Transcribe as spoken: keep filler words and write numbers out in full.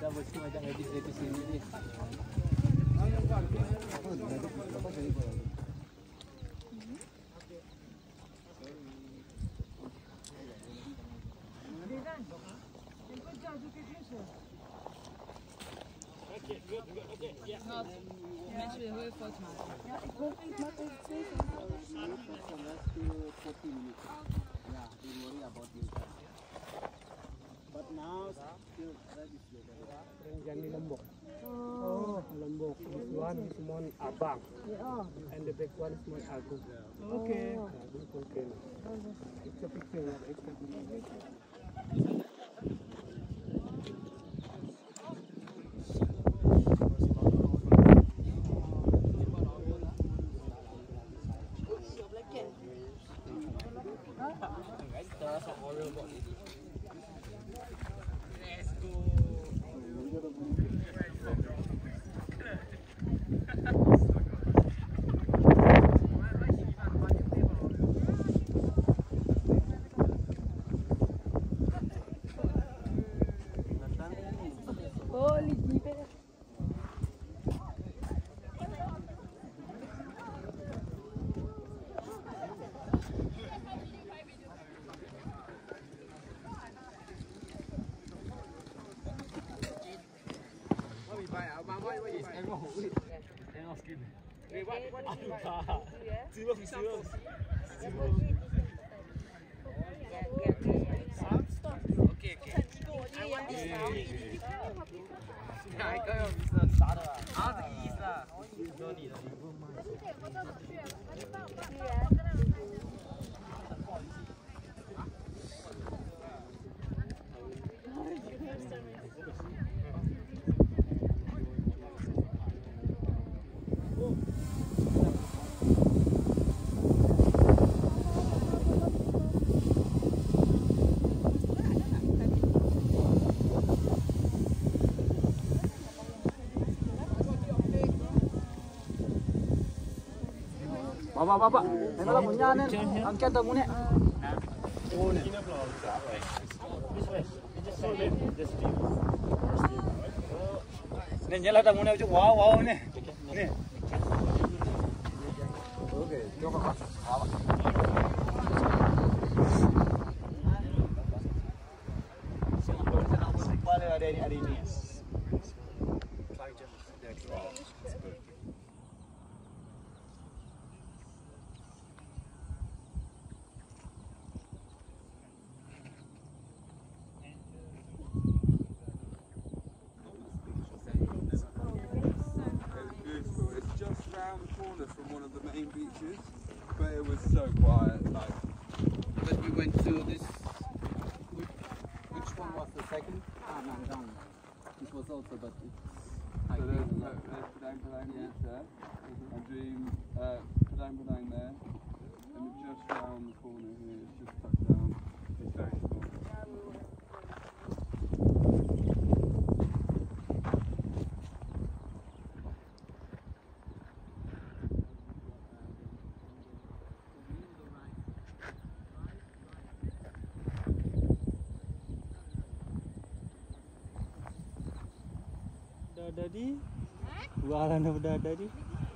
dah bersih macam habis dari sini ni. Okay, good, good, okay, yeah. Not, mensen weer heel foto maken. Ja, ik hoop niet dat het twee forty minutes. Yeah, don't worry about it. But now, still that is better. Renjani Lombok. Oh, Lombok. This one is Mon Abang. Yeah. And the big one is Mon Agung. Okay. Agung volcano. It's a picture of it. Bapak, bapak, ini lah punya ni, angkat tak punya. Oh ni. Ni nyala tak punya macam wow wow ni. Ni. Okay, coba pak. Boleh ada ni hari ni. From one of the main beaches, but it was so quiet. Like, But we went to this. Which, which one was the second? Ah, Nandang. This was also, but it's. so there's, there's Padang Padang Yeah. Beach there, and Dream uh, Padang Padang there, and just round the corner here, it's just tucked down. It's very small. Dah ada di? Bualan dah ada di?